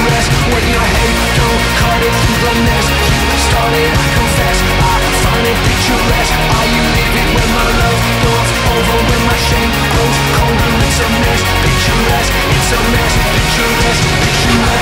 picturesque. When your hate don't cut it through the mess, you started, I confess, I find it picturesque. Are you living when my love goes over, when my shame grows colder? It's a mess, picturesque, it's a mess, picturesque, picturesque.